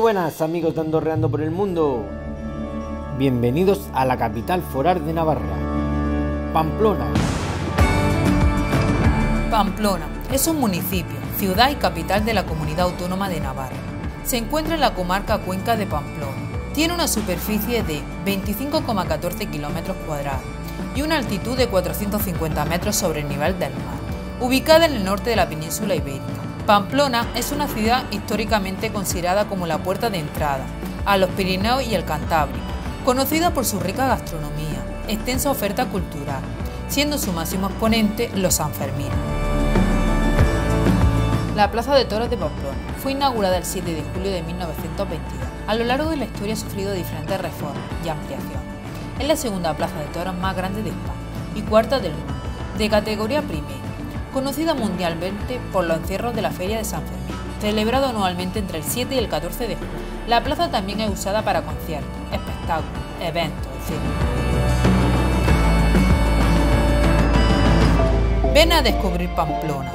buenas amigos de Andorreando por el Mundo. Bienvenidos a la capital foral de Navarra, Pamplona. Pamplona es un municipio, ciudad y capital de la Comunidad Autónoma de Navarra. Se encuentra en la comarca Cuenca de Pamplona. Tiene una superficie de 25,14 kilómetros cuadrados y una altitud de 450 metros sobre el nivel del mar, ubicada en el norte de la península ibérica. Pamplona es una ciudad históricamente considerada como la puerta de entrada a los Pirineos y el Cantábrico, conocida por su rica gastronomía, extensa oferta cultural, siendo su máximo exponente los Sanfermines. La Plaza de Toros de Pamplona fue inaugurada el 7 de julio de 1922. A lo largo de la historia ha sufrido diferentes reformas y ampliaciones. Es la segunda plaza de toros más grande de España y cuarta del mundo, de categoría primera, conocida mundialmente por los encierros de la Feria de San Fermín, celebrado anualmente entre el 7 y el 14 de julio. La plaza también es usada para conciertos, espectáculos, eventos, etc. Ven a descubrir Pamplona.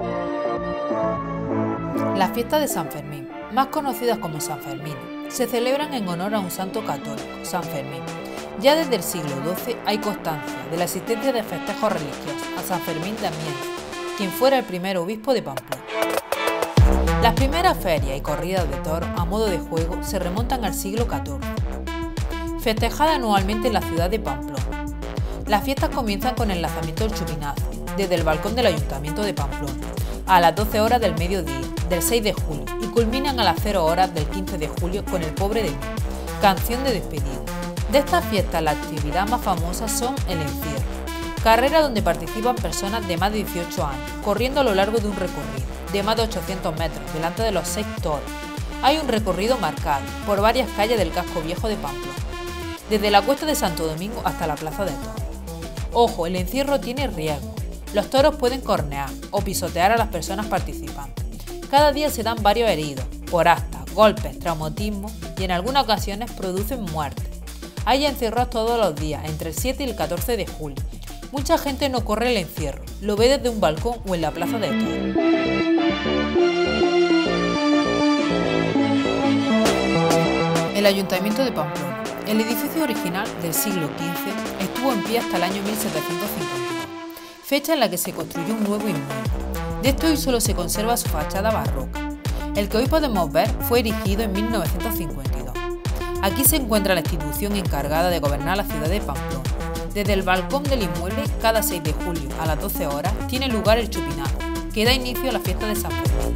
Las fiestas de San Fermín, más conocidas como San Fermín, se celebran en honor a un santo católico, San Fermín. Ya desde el siglo XII hay constancia de la existencia de festejos religiosos a San Fermín de Amiens, quien fuera el primer obispo de Pamplona. Las primeras ferias y corridas de toros a modo de juego se remontan al siglo XIV, festejada anualmente en la ciudad de Pamplona. Las fiestas comienzan con el lanzamiento del chupinazo desde el balcón del Ayuntamiento de Pamplona a las 12 horas del mediodía del 6 de julio y culminan a las 0 horas del 15 de julio con el Pobre de mí, canción de despedida. De estas fiestas la actividad más famosa son el encierro, carrera donde participan personas de más de 18 años, corriendo a lo largo de un recorrido de más de 800 metros delante de los 6 toros. Hay un recorrido marcado por varias calles del casco viejo de Pamplona, desde la Cuesta de Santo Domingo hasta la Plaza de Toros. Ojo, el encierro tiene riesgo. Los toros pueden cornear o pisotear a las personas participantes. Cada día se dan varios heridos, por astas, golpes, traumatismo y en algunas ocasiones producen muertes. Hay encierros todos los días, entre el 7 y el 14 de julio. Mucha gente no corre el encierro, lo ve desde un balcón o en la Plaza de Toros. El Ayuntamiento de Pamplona. El edificio original del siglo XV estuvo en pie hasta el año 1752, fecha en la que se construyó un nuevo inmueble. De esto hoy solo se conserva su fachada barroca. El que hoy podemos ver fue erigido en 1952. Aquí se encuentra la institución encargada de gobernar la ciudad de Pamplona. Desde el balcón del inmueble, cada 6 de julio a las 12 horas, tiene lugar el chupinazo, que da inicio a la fiesta de San Fermín.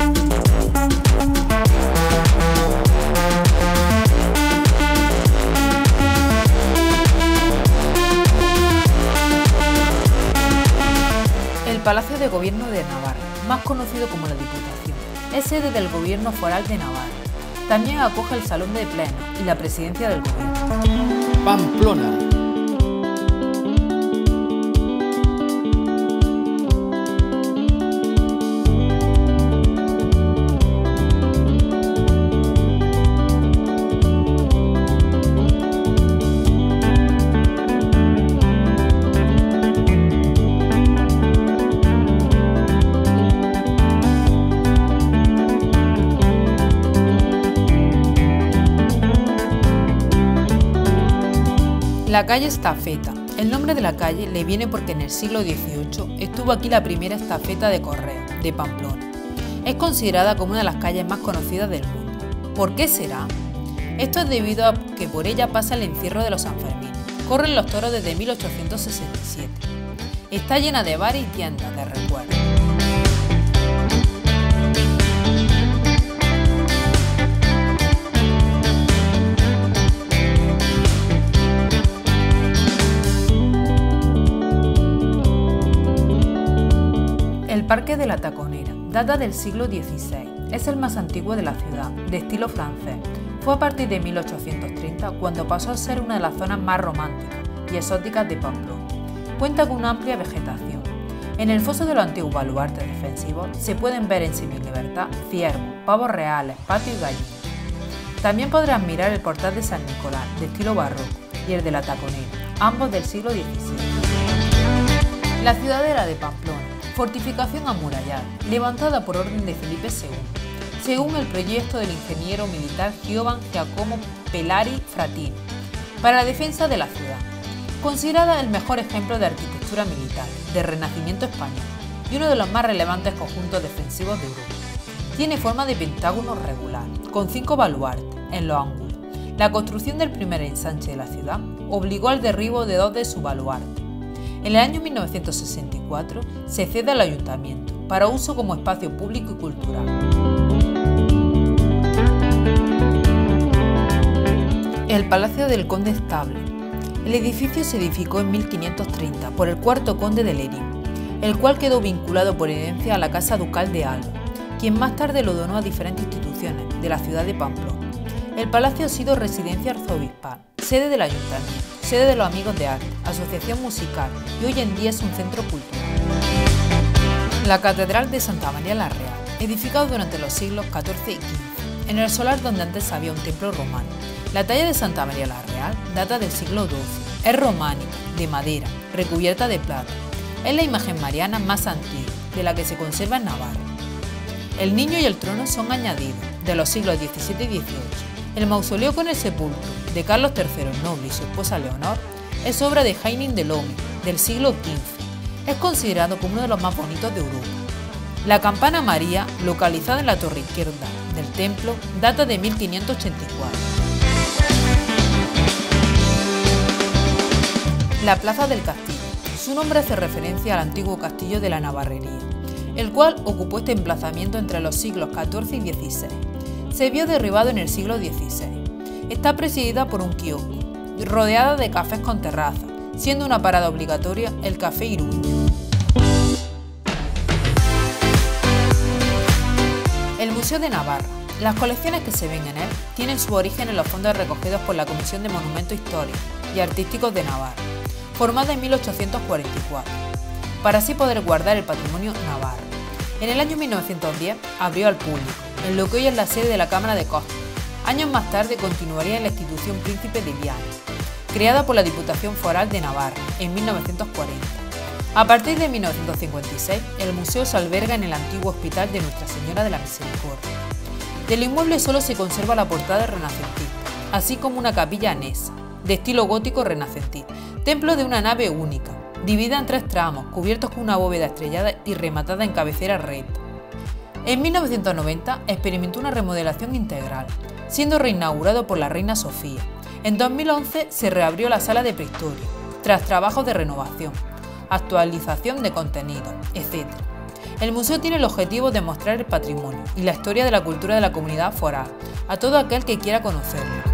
El Palacio de Gobierno de Navarra, más conocido como la Diputación, es sede del Gobierno Foral de Navarra. También acoge el Salón de Plenos y la Presidencia del Gobierno. Pamplona. La calle Estafeta. El nombre de la calle le viene porque en el siglo XVIII estuvo aquí la primera estafeta de correo de Pamplona. Es considerada como una de las calles más conocidas del mundo. ¿Por qué será? Esto es debido a que por ella pasa el encierro de los Sanfermines. Corren los toros desde 1867. Está llena de bares y tiendas de recuerdos. El Parque de la Taconera data del siglo XVI, es el más antiguo de la ciudad, de estilo francés. Fue a partir de 1830 cuando pasó a ser una de las zonas más románticas y exóticas de Pamplona. Cuenta con una amplia vegetación. En el foso de los antiguos baluartes defensivos se pueden ver en semilibertad ciervos, pavos reales, patos y gallinas. También podrás mirar el portal de San Nicolás, de estilo barroco, y el de la Taconera, ambos del siglo XVII. La ciudadela de Pamplona. Fortificación amurallada, levantada por orden de Felipe II. según el proyecto del ingeniero militar Giovan Giacomo Pelari Fratini, para la defensa de la ciudad. Considerada el mejor ejemplo de arquitectura militar del Renacimiento español y uno de los más relevantes conjuntos defensivos de Europa. Tiene forma de pentágono regular, con 5 baluartes en los ángulos. La construcción del primer ensanche de la ciudad obligó al derribo de 2 de sus baluartes. En el año 1964 se cede al ayuntamiento para uso como espacio público y cultural. El Palacio del Conde Estable. El edificio se edificó en 1530 por el cuarto conde de Lerín, el cual quedó vinculado por herencia a la Casa Ducal de Alba, quien más tarde lo donó a diferentes instituciones de la ciudad de Pamplona. El palacio ha sido residencia arzobispal, sede del ayuntamiento, sede de los Amigos de Arte, asociación musical y hoy en día es un centro cultural. La Catedral de Santa María la Real, edificado durante los siglos XIV y XV, en el solar donde antes había un templo romano. La talla de Santa María la Real data del siglo XII, es románica, de madera, recubierta de plata. Es la imagen mariana más antigua, de la que se conserva en Navarra. El niño y el trono son añadidos, de los siglos XVII y XVIII. El mausoleo con el sepulcro de Carlos III el Noble y su esposa Leonor es obra de Jaime de Lome, del siglo XV. Es considerado como uno de los más bonitos de Europa. La campana María, localizada en la torre izquierda del templo, data de 1584. La Plaza del Castillo. Su nombre hace referencia al antiguo castillo de la Navarrería, el cual ocupó este emplazamiento entre los siglos XIV y XVI. Se vio derribado en el siglo XVI. Está presidida por un kiosco, rodeada de cafés con terraza, siendo una parada obligatoria el Café Iruña. El Museo de Navarra. Las colecciones que se ven en él tienen su origen en los fondos recogidos por la Comisión de Monumentos Históricos y Artísticos de Navarra, formada en 1844, para así poder guardar el patrimonio navarro. En el año 1910 abrió al público, en lo que hoy es la sede de la Cámara de Costas. Años más tarde continuaría en la institución Príncipe de Viana, creada por la Diputación Foral de Navarra en 1940. A partir de 1956, el museo se alberga en el antiguo Hospital de Nuestra Señora de la Misericordia. Del inmueble solo se conserva la portada renacentista, así como una capilla anexa, de estilo gótico renacentista, templo de una nave única, dividida en 3 tramos, cubiertos con una bóveda estrellada y rematada en cabecera recta. En 1990 experimentó una remodelación integral, siendo reinaugurado por la reina Sofía. En 2011 se reabrió la sala de prehistoria, tras trabajos de renovación, actualización de contenido, etc. El museo tiene el objetivo de mostrar el patrimonio y la historia de la cultura de la comunidad foral a todo aquel que quiera conocerlo.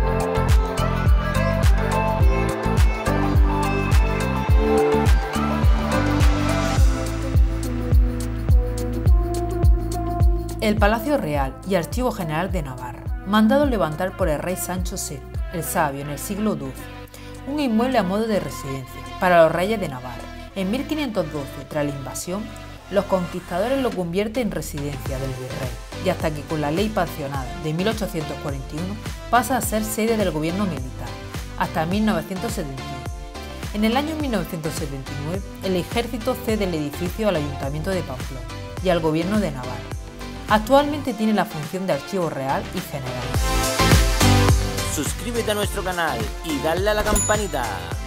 El Palacio Real y Archivo General de Navarra, mandado levantar por el rey Sancho VI, el Sabio, en el siglo XII, un inmueble a modo de residencia para los reyes de Navarra. En 1512, tras la invasión, los conquistadores lo convierten en residencia del virrey, y hasta que con la ley pensionada de 1841 pasa a ser sede del gobierno militar, hasta 1971. En el año 1979, el ejército cede el edificio al Ayuntamiento de Pamplona y al gobierno de Navarra. Actualmente tiene la función de archivo real y general. Suscríbete a nuestro canal y dale a la campanita.